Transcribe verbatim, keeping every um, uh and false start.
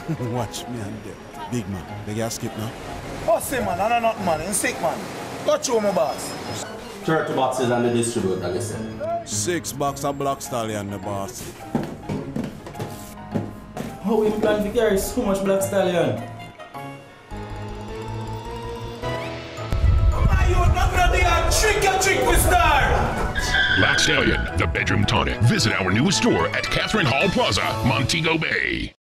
Watch me and them. Big man, they get skip now. Oh, say man, I know nothing man, I'm sick man. Go through my boss. thirty boxes and the distributor, listen. Six box of Black Stallion, the boss. How we plan to carry so much Black Stallion? Trick or trick with Star! Black Stallion, the bedroom tonic. Visit our newest store at Catherine Hall Plaza, Montego Bay.